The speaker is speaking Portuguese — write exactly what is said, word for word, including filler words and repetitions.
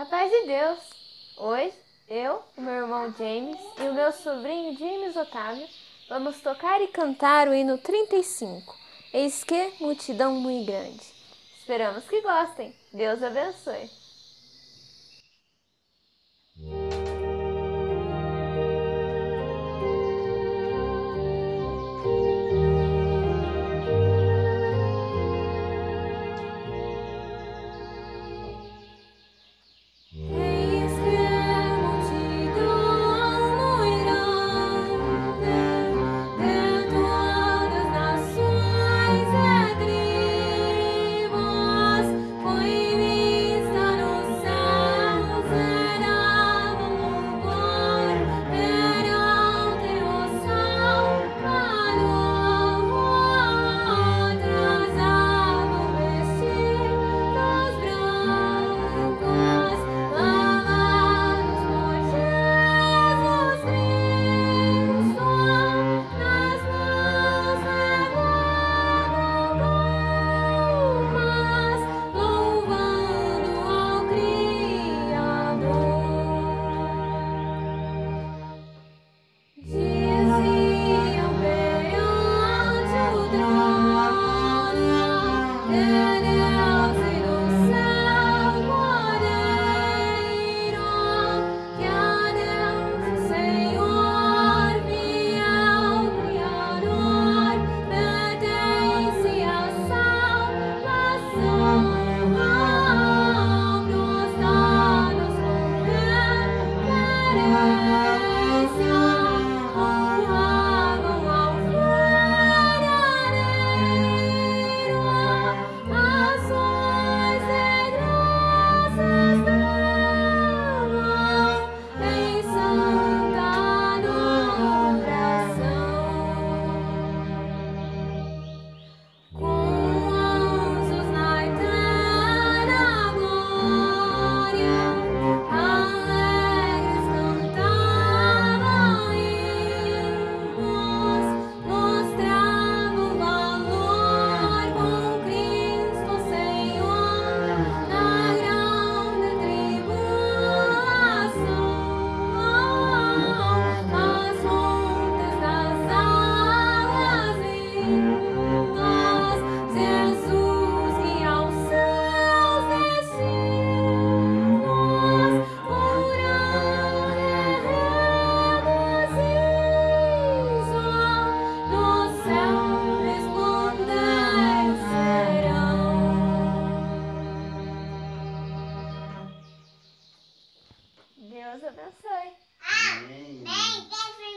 A paz de Deus! Hoje, eu, o meu irmão James e o meu sobrinho James Otávio vamos tocar e cantar o hino trinta e cinco. Eis que multidão muito grande. Esperamos que gostem. Deus abençoe. Deus abençoe. Amém.